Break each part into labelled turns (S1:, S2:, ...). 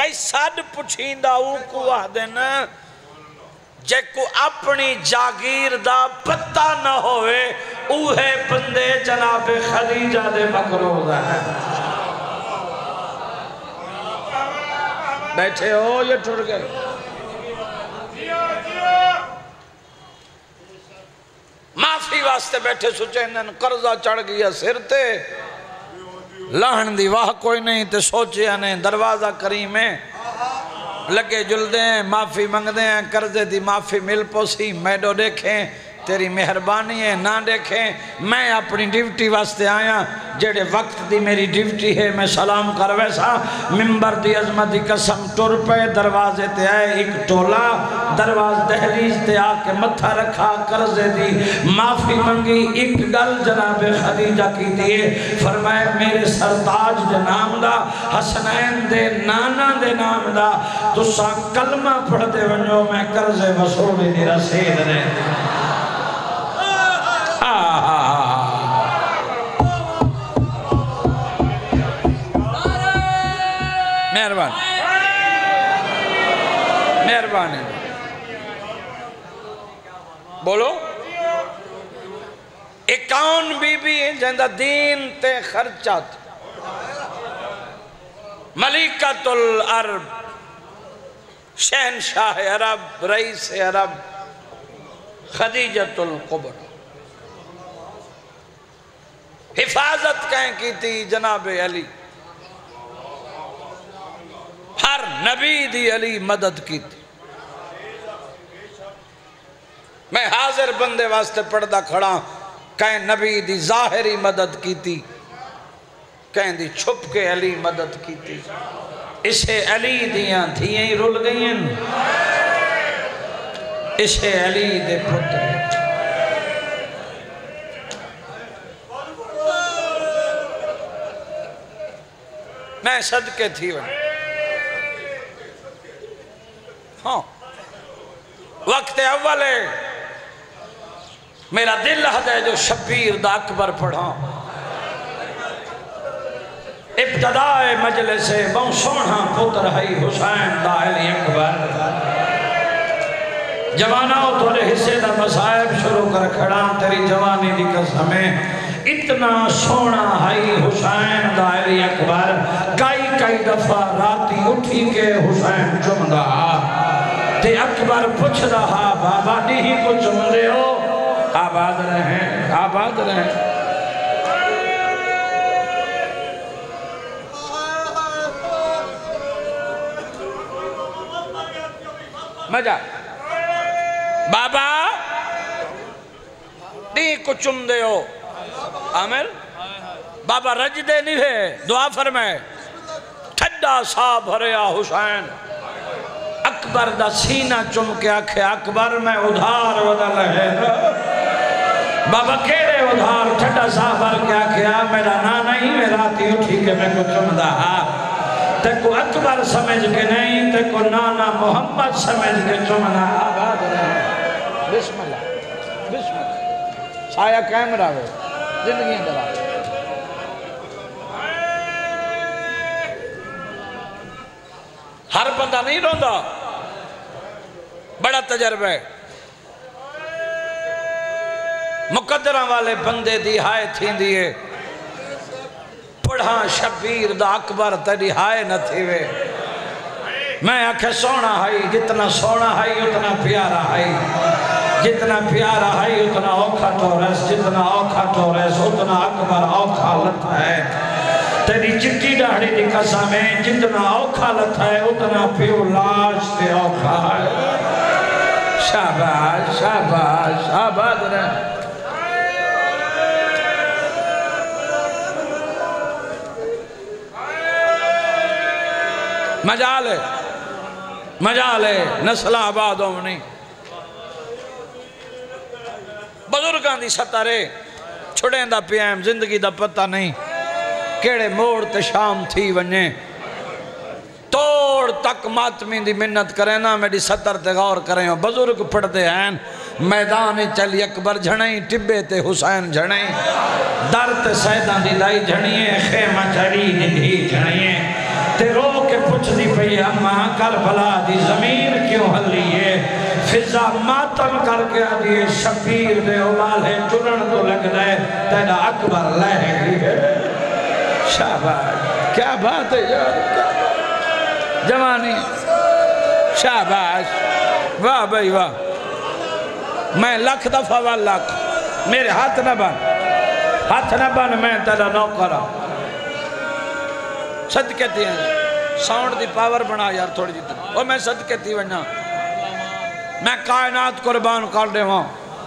S1: بھائی ساڑھ پچھین دا اوکو آدھن جے کو اپنی جاگیر دا پتہ نہ ہوئے اوہے بندے جناب خدیجہ دے مقروضہ ہے بیٹھے ہو یہ ٹھڑ گئے معافی واسطے بیٹھے سوچے انہوں قرضہ چڑھ گیا سر تے لہن دی واہ کوئی نہیں تے سوچے انہیں دروازہ کریم ہے لگے جلدے ہیں معافی منگدے ہیں قرضے دی معافی مل پوسی میڈو دیکھیں تیری مہربانی ہے نہ دیکھیں میں اپنی ڈیوٹی واسطے آیا جیڑے وقت دی میری ڈیوٹی ہے میں سلام کر ویسا ممبر دی عظمت دی قسم ٹر پہ دروازے تے آئے ایک ٹولا دروازہ دہلیز تے آ کے متھا رکھا قرضے دی معافی منگی ایک گل جناب خدیجہ کی دیئے فرمائے میرے سرتاج دے نام دا حسنین دے نانا دے نام دا تو سا کلمہ پڑھ دے ونجو میں قرضے وصولی دی رسید دے مہربان مہربان بولو اکاؤن بی بی جندہ دین تے خرچات ملکۃ العرب شہنشاہ عرب رئیس عرب خدیجۃ القبر حفاظت کہیں کی تھی جناب علی ہر نبی دی علی مدد کی تھی میں حاضر بندے واسطے پردہ کھڑا کہیں نبی دی ظاہری مدد کی تھی کہیں دی چھپ کے علی مدد کی تھی اسے علی دیاں تھییں ہی رول گئی ہیں اسے علی دے پتر میں صدقے تھی ون ہاں وقت اول ہے میرا دل ہے جو شبیر دا اکبر پڑھا ابتداء مجلس بہت سونا پتر ہے حسین دا علی اکبر جواناؤ تھوڑے حصے دا مسائب شروع کر کھڑا تیری جوانی دی قسمیں اتنا سونا ہے حسین دا علی اکبر کئی دفعہ راتی اٹھی کے حسین چمدہ تے اکبر پوچھ رہا بابا نہیں کو چمدے ہو آباد رہیں آباد رہیں مجھا بابا نہیں کو چمدے ہو عامر بابا رجدے نہیں ہے دعا فرمائے ٹھڈا سا بھریا حسین اکبر دا سینہ چم کے آکھے اکبر میں ادھار ودل ہے بابا کیڑے ادھار ٹھڈا سا بھر کے آکھے میرا نانا ہی میرا تی اٹھی کے میں کو چم دا تے کو اکبر سمجھ کے نہیں تے کو نانا محمد سمجھ کے چمنا آباد رہے بسم اللہ بسم اللہ سایہ کیمرہ ہو زندگی اندر آ ہر بندہ نہیں روندا بڑا تجربہ ہے مقدرہ والے بندے دی ہائے تھیں دیئے پڑھا شبیر دا اکبر تیری ہائے نہ تھی وے میں آکھے سونا ہے جتنا سونا ہے اتنا پیارا ہے جتنا پیارا ہے اتنا اوکھا ٹورس جتنا اوکھا ٹورس اتنا اکبر اوکھا لتا ہے تیری چٹی ڈاڑی دی قسمیں جتنا اوکھا لتا ہے اتنا پیو لاش تے اوکھا ہے شاباش شاباش آباد رہے مجال ہے نسلہ آباد ہونی بزرگاں دی ستارے چھڑیں دا پیم زندگی دا پتہ نہیں کیڑے موڑ تے شام تھی ونجیں توڑ تک ماتمی دی منت کریں نا میری ستر تے غور کریں بزرگ پڑھتے ہیں میدان چلی اکبر جھڑیں ٹبے تے حسین جھڑیں در تے سیدان دی لائی جھڑیں خیمہ چڑی دی جھڑیں تے رو کے پوچھ دی پہ پوچھے اماں کربلا دی زمین کیوں ہلیے فضا ماتم کر کے آدھیے شبیر دے اوالے چنن تو لگ رہے تیرا اکبر لہ گئی ہے شاباش کیا بات ہے یار جوانی شاباش واہ بھائی واہ میں لکھ دفعہ واللہ میرے ہاتھ نہ بن میں تیرا نوکرا صدقے تھی ہیں ساؤنڈ دی پاور بنا یار تھوڑی جیتے اور میں صدقے تھی ونیا میں کائنات قربان کر دے ہوں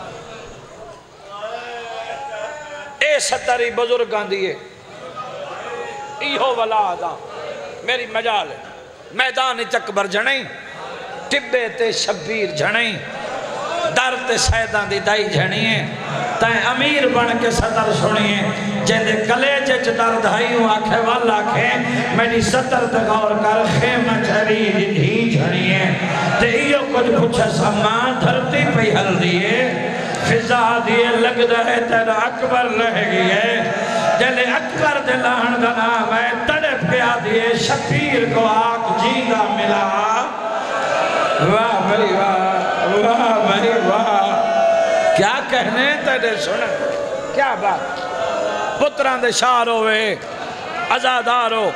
S1: اے ستری بزرگاں دیئے ایہو والا آدھا میری مجال ہے میدان چکبر جھنیں ٹبے تے شبیر جھنیں در تے سیدان دی دائی جھنیں تائیں امیر بن کے سطر سنیے جہدے کلیجے چدر دھائیوں آکھے والا آکھے میری سطر تے غور کر خیمہ چری دھی جھنیے تے ایو کچھ پوچھے سامان دھرتی پہ ہل دیئے فضا دیئے لگ دے تیرا اکبر رہ گئے جلے اکبر دے لہن دا نام ہے تڑپ کے آدھیے شبیر کو آگ جیدہ ملا واہ بھائی واہ بھائی واہ کیا کہنے تیرے سنے کیا بات پتران دے شار ہوئے ازادار ہو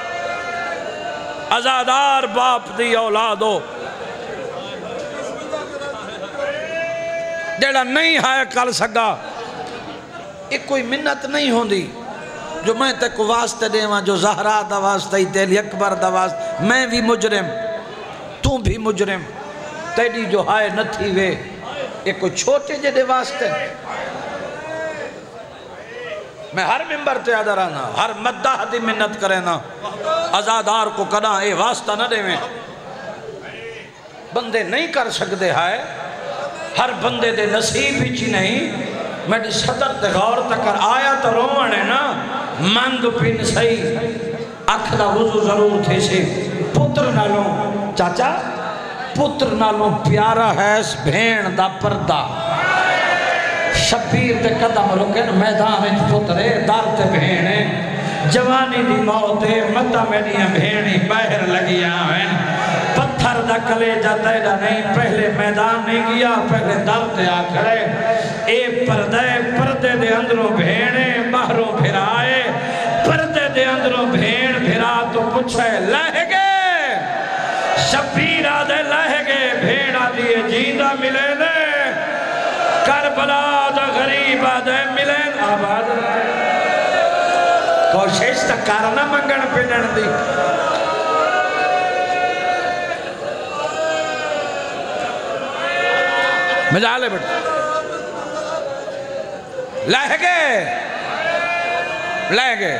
S1: ازادار باپ دی اولاد ہو جیڑا نہیں ہے کل سگا ایک کوئی منت نہیں ہوندی جو میں تے کو واسطے دے وہاں جو زہرہ دا واسطہ ہی تیلی اکبر دا واسطہ میں بھی مجرم تو بھی مجرم تیری جو ہائے نہ تھی وے ایک کوئی چھوٹے جے دے واسطے میں ہر ممبر تے آدھا رہنا ہر مدہ دی منت کرے نا ازادار کو کنا اے واسطہ نہ دے میں بندے نہیں کر سکتے ہائے ہر بندے دے نصیب ہی چی نہیں میری صدر تے غور تکر آیا تو رومن ہے نا منگ پین سہی اکھ دا وضو ضرور تھے سے پتر نالوں چاچا پتر نالوں پیارا ہے اس بھین دا پردہ شبیر دے قدم رکن میدان اچھ پترے دار تے بھینے جوانی دی موتے مدہ میڈیاں بھینی باہر لگی آوین پتھر دا کلے جاتا ہے نہیں پہلے میدان نہیں گیا پہلے دار تے آکھڑے اے پردے دے اندروں بھینے باہروں پھرائے پردے دے اندروں بھین پھرا تو پچھے لہگے شبیر آدھے لہگے بھین آدھے جیدہ ملے دے کربلا دا غریب آدھے ملین آباد کوشش تا کارنا منگن پینن دی مجالے بڑھ لہگے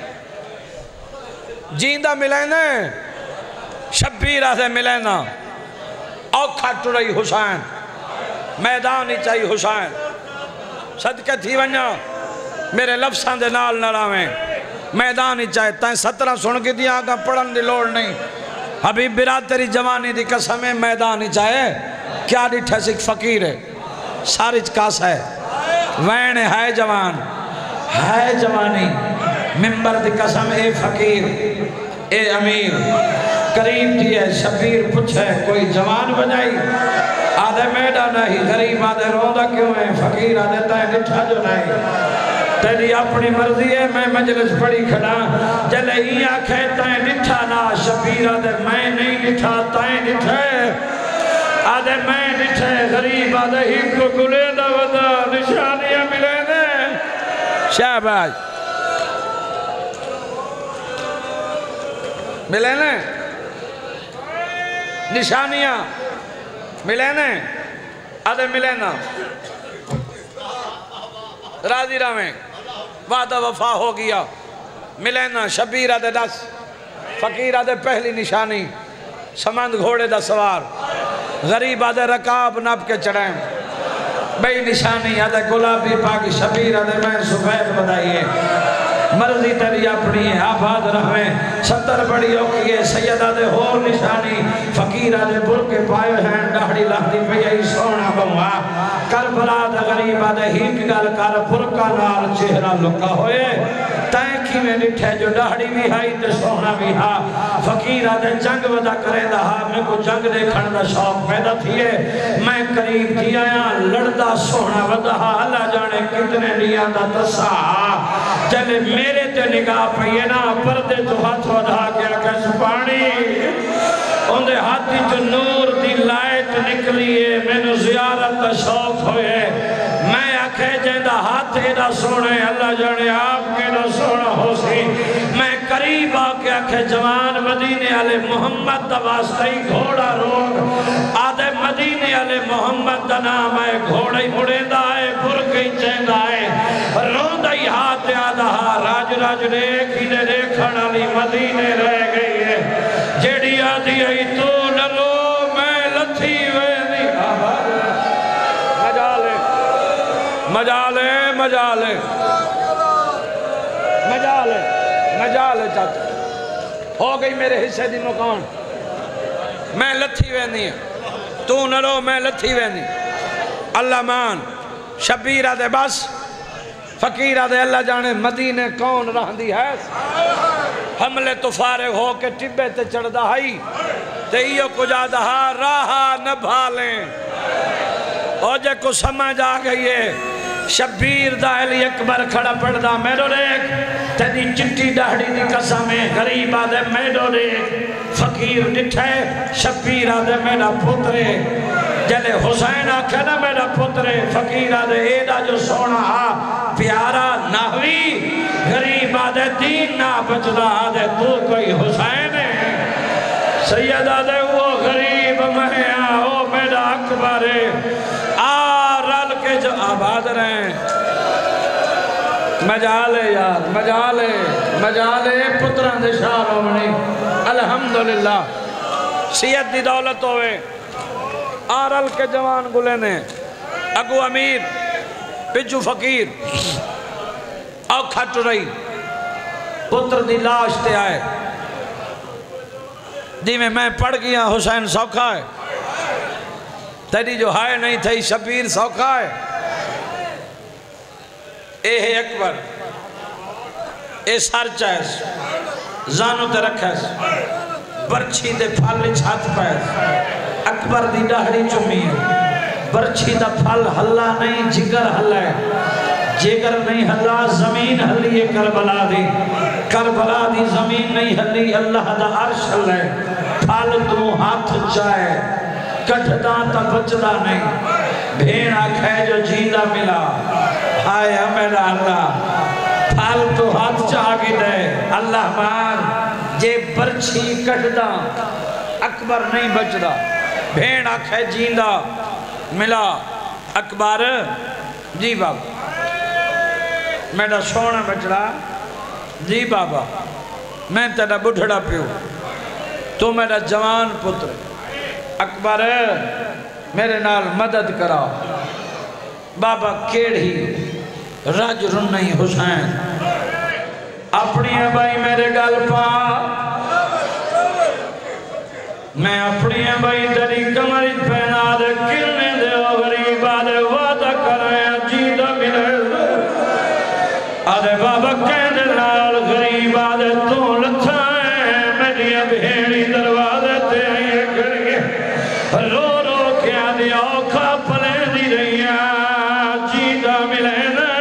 S1: جیندہ ملینے شبیر آدھے ملینا اوکھا ٹڑائی حسین میدان ہی چاہی حسین صدقہ تھی ونیا میرے لفظاں دے نال نراویں میدان ہی چاہے تائیں 17 سن کے دیا آگا پڑھن دی لوڑ نہیں حبیب برادری جوانی دی قسمیں میدان ہی چاہے کیا ڈٹھا سکھ فقیر ہے سارج کاس ہے وین ہے جوان ہے جوانی ممبر دی قسم اے فقیر اے امیر قریب تھی ہے شبیر پچھے کوئی جوان بجائی آدھے میڈا نہیں غریب آدھے روندہ کیوں ہے فقیر آدھے تائیں ڈٹھا جو نہیں تیری اپنی مرضی ہے میں مجلس پڑی کھڑا جلے ہی آنکھیں تائیں ڈٹھا نا شبیر آدھے میں نہیں ڈٹھا تائیں ڈٹھے آدھے میں ڈٹھے غریب آدھے ہی کو گلے دا ودا نشانیاں ملے دے شہباز ملے نے نشانیاں ملے نے آدھے ملے نا راضی راویں وعدہ وفا ہو گیا ملے نا شبیر آدھے دس فقیر آدھے پہلی نشانی سمند گھوڑے دا سوار غریب آدھے رکاب نب کے چڑھیں بھئی نشانی آدھے گلابی پاکی شبیر آدھے میں سفید بدائیے مرضی تیری اپنی ہے آباد رہویں 70 بڑی اوکیے سید آدھے ہور نشانی فقیر آدھے بل کے پائے ہیں ڈاڑی لہتی پہ یہی سونا بہوا کربلا دا غریب آدھے ہی گل کر پرکا نال چہرہ لکا ہوئے تائیں کی کی میں ڈٹھے جو ڈاڑی بھی ہائی تے سونا بھی ہا فقیر آدھے جنگ ودا کرے دا ہا میں کو جنگ دیکھن دا شوق پیدا تھیے میں قریب تھی آیا لڑدا سونا ودا ہا اللہ جانے کتنے لیاں دا تسا جلے میرے تے نگاہ پہیے نا پردے تو ہاتھ ودا کے کس پانی اندھے ہاتھی جو نور دی لائٹ نکلیے میں نے زیارت دا شوق ہوئے میں آکھے جیندہ ہاتھ ایڈا سونے اللہ جانے آپ کے دا سونا ہو سی میں قریب آکے آکھے جوان مدینے علی محمد دا واسطہی گھوڑا روک آدھے مدینے علی محمد دا نام ہے گھوڑا ہی مڑے دا ہے برکہی چیندہ ہے روندہ ہی ہاتھ آدھا راج راج دیکھ ہی دے دیکھن علی مدینے رہ گئی ہے جیڑی آدھی ہے تو نلو میں لتھی ویدی مجالے مجالے مجالے مجالے چاہتا ہو گئی میرے حصے دی مکان میں لتھی ویندی تو نہ رو میں لتھی ویندی اللہ مان شبیر آدھے بس فقیر آدھے اللہ جانے مدینے کون رہندی ہے حملے تو فارغ ہو کے ٹبے تے چڑھ دا ہائی تے ایو کجا دہا راہا نہ بھالیں او جے کو سمجھ آ گئی ہے شبیر دا علی اکبر کھڑا پڑھ دا میرو دیکھ تیدی چٹی ڈاڑی دی قسمیں غریب آدھے میرو دیکھ فقیر ڈٹھے شبیر آدھے میرا پترے جلے حسین آکھے نا میرا پترے فقیر آدھے ایڈا جو سونا پیارا ناوی غریب آدھے دین نہ بچدا آدھے تو کوئی حسین ہے سید آدھے وہ غریب میں آؤ میرا اکبر رل کے جو آباد رہیں مجالے یار مجالے پتران دے شاہ رومنی الحمدللہ سید دی دولت ہوئے رل کے جوان گلے نے اگو امیر پچھو فقیر او کھٹ رہی پتر دی لاش تے آئے دی میں پڑھ گیا حسین سوکھا ہے تیری جو ہائے نہیں تھی شبیر سوکھا ہے اے ہے اکبر اے سر چاہیس زانو تے رکھیس برچھی دے پھل چھات پائیس اکبر دی ڈاڑی چمی ہے برچھی دا پھل ہلا نہیں جگر ہلا ہے جگر نہیں ہلا زمین ہلی ہے کربلا دی زمین نہیں ہلی اللہ دا عرش ہلا ہے پھل تو ہاتھ چاہے کٹھدا تا بچدا نہیں بھین آکھے جو جیدہ ملا ہائے میرا اللہ پھل تو ہاتھ چاہ گی دے اللہ مان جے برچھی کٹھدا اکبر نہیں بچدا بھین آکھے جیدہ ملا اکبر جی بابا میرا سونا بچڑا جی بابا میں تیرا بڑھڑا پیو تو میرا جوان پتر اکبر میرے نال مدد کرا بابا کیڑی رج رنی حسین اپنی بھائی میرے گل پا میں اپنی بھائی تیری کمر پہنا دے کرنے دے غریب آدھے وعدہ کرائیں جیدہ ملے آدھے بابا کہنے لال غریب آدھے تو لکھائیں میری بھیڑی دروازے تے آئیے کریے رو رو کے آدھے اوکھا پلے دی رہی جیدہ ملے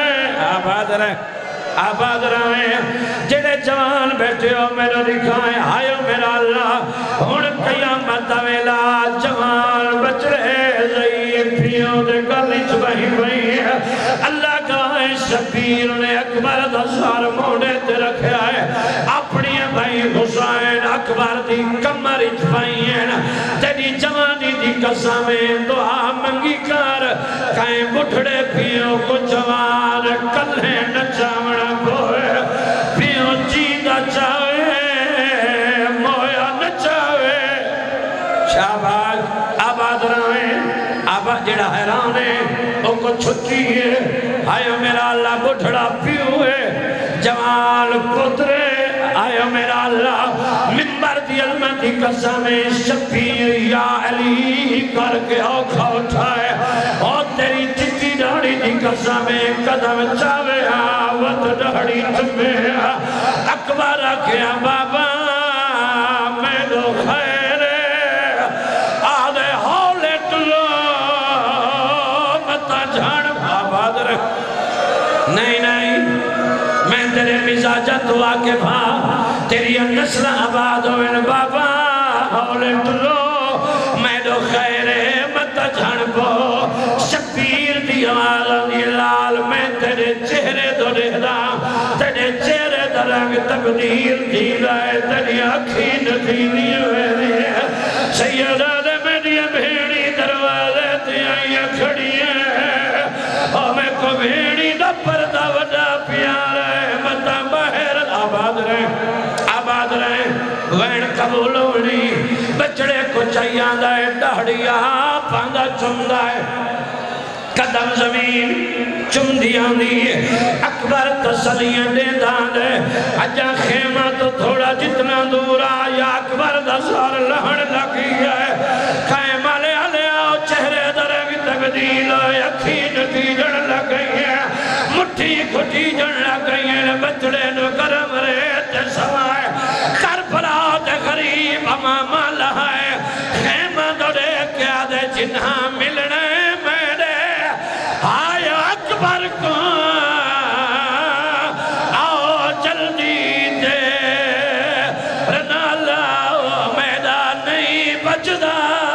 S1: آباد رہیں جڑے جوان بیٹھے ہو میرا دکھائیں آئیو میرا اللہ ہون قیامت ویلا جوان بچ رہے ضعیف پیوں دے گلچ بہی بہی اللہ گواہیں شبیر نے اکبر دا سار موڑے تے رکھے آئے اپنی بھائی حسین اکبر دی کمرچ بہی تیری جوانی دی قسمیں دعا منگی کر کہیں بٹھڑے پیوں کو جوان کلے نچاوڑا بوئے پیوں جیدہ چاہے مویا نچاوے شاباز آباد رہیں آباد جڑا حیران ہے ان کو چھٹی ہے آئیو میرا اللہ بٹھڑا پیوں ہے جوان پترے آئیو میرا اللہ منبر دی علمت دی قسمیں شبیر یا علی کر کے اوکھا اٹھائے اور تیری چٹی ڈاڑی
S2: کمڑی دی قسم قدم چاوے آوت ڈہڑی تمے اکبر کیا بابا میں دو خیر آدھے ہولے ٹلو متا جھان بابا در نہیں نہیں میں تیرے مزاجت ہوا کے بھا تیری نسل آباد ہوئے بابا ہولے ٹلو میں دو خیر متا جھان بو شبیر دی آواز دی لال میں تیرے چہرے دو رہدا تیرے چہرے درنگ تقدیر دی لائے تیری اکھین دی ہوئے سیدہ دے میری بھیڑی دروازے تی آئیے کھڑی ہے اور میں کو بھیڑی دا پردہ وڈا پیارا ہے متا باہر آباد رہے وین قبول ہونی بچڑے کو چاہیاں دائے ڈاڑیا پاندہ چمدائے قدم زمین چم دیا دی اکبر تسلیاں دے داندے اجا خیمہ تو تھوڑا جتنا دور آیا اکبر دا سار لہن لگی ہے خیمہ لے آلے آؤ چہرے درگ تقدیل اکھین کی جڑ لگئی ہے مٹھی کھٹی جڑ لگئی ہے بچڑے نو کرم ریت سوائے کربلا دے غریب امامہ لہائے خیمہ دورے کیا دے جنہاں ملنے میرے آئے اکبر کو آؤ جلدی دے رنا لاؤ میدان نہیں بچدا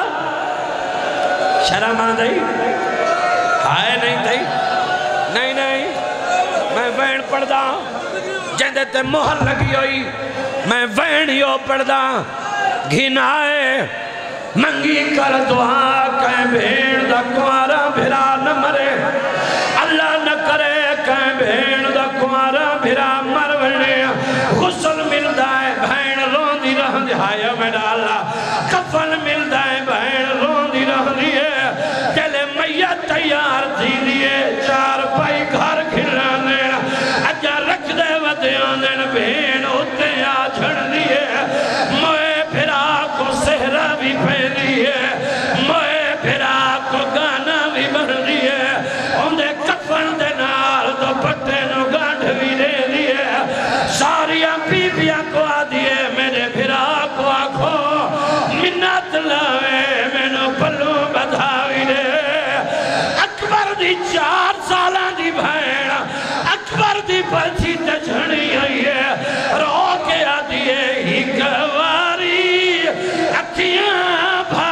S2: شرم آ دئی آئے نہیں دئی نہیں میں وین پڑھ دا جیندے تے محل لگی ہوئی میں وین یو پڑھ دا گھنائے منگی کر دعا کہیں بھیڑ دا کمارا بھرا نہ مرے اللہ نہ کرے کہیں بھیڑ دا کمارا بھرا مر بھنے غسل مل دائے بھین رون دی رہن دی آیا میں ڈالا کفن مل دائے بھین رون دی رہن دی جلے میت تیار تھی دیئے چار پائی گھر کھلانے اجا رکھ دے ودیانے بھین ہوتے آ چھڑ دیئے موئے پھرا کو سہرہ بھی پہنی ہے موئے پھرا کو گانا بھی بھر دیئے اندے کفن دے نال تو پٹے نو گانڈ بھی دے دیئے ساریاں بیبیاں کو آ دیئے میرے پھرا کو آکھو منت لاوے میں نو پلو بدھاوی دے اکبر دی 4 سالاں دی بھین اکبر دی پرچی تجھنی آئی ہے رو کے آ دیئے ہی گواری اکھیاں بھا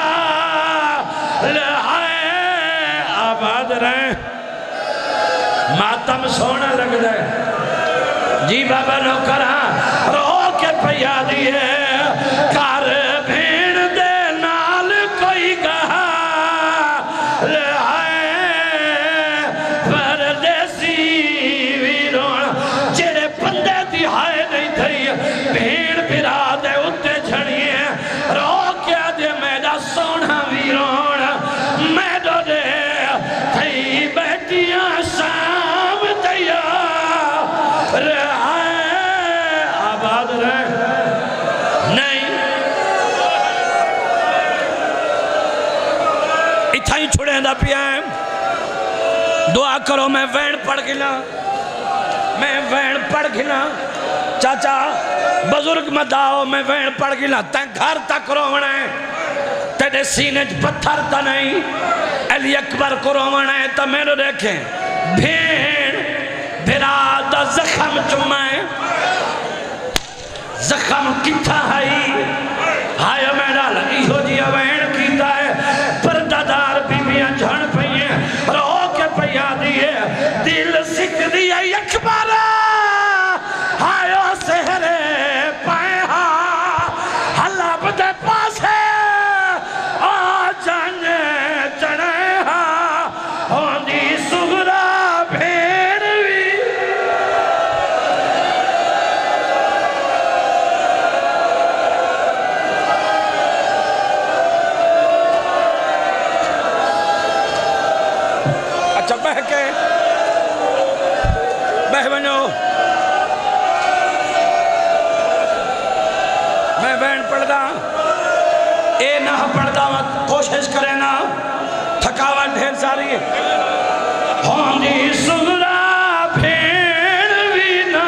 S2: لہائے آباد رہے ماتم سونا لگ دے جی بابا نو کرا رو کے پیا دیئے کار بھین دے نال کوئی گہا لہائے پردیسی ویرون جڑے پندے دی ہائے نہیں تھئی بھین بھرا دے اتے جھڑیے رو کیا دے میڈا سونا ویرون میڈو دے تھئی بیٹیاں شام دیا رہائے آباد رہے نہیں اتھائی چھوڑیں دا پیائیں دعا کرو میں وین پڑھ گھنا چاچا بزرگ مداؤ میں وین پڑھ گھنا تین گھر تک روونے تیرے سینے پتھر تا نہیں علی اکبر کو روونے تا میرے دیکھیں بھین بھرا دا زخم چمائیں زخم کتھا ہائی ہائے میں ڈالا ایہو جی وین کیتا ہے پردہ دار بیبیاں جھڑ پئیے رو کے پیا دیئے دل سکھ دیئے اکبر ہائیو سہرے پائے حلب دے پاس ہے جانے چڑھے ہوندی سغرا بھیڑوی اچھا بہ کے بہ بنو میں وین پڑھ دا اے نہ پڑھ دا کوشش کرے نا تھکاوٹ ڈھیر ساری ہے ہوندی سغرا بھین بھی نہ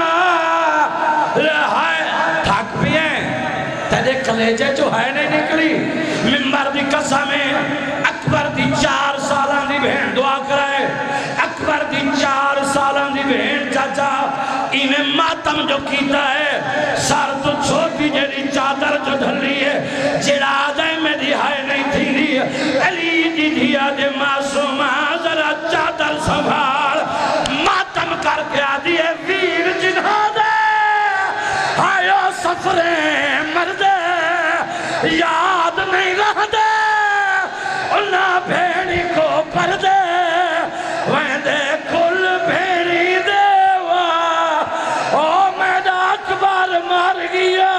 S2: رہائے تھک بھی ہیں تیرے کلیجے جو ہے نہیں نکلی ممبر دی قسمیں اکبر دی 4 سالاں دی بہن دعا کرائے اکبر دی 4 سالاں دی بہن چاچا انہیں ماتم جو کیتا ہے سار تو چھوٹی جیڑی چادر جو دھلی ہے جڑا آدھے میں دہائے نہیں تھی نہیں علی دی دھیا دے معصومہ ذرا چادر سنبھال ماتم کر کے آدھی ہے ویر جنہا دے آئیو سفریں مردے یاد نہیں رہ دے انہا بھیڑی کو پر دے ویندے کل بھیڑی دے او میرا اکبر مار گیا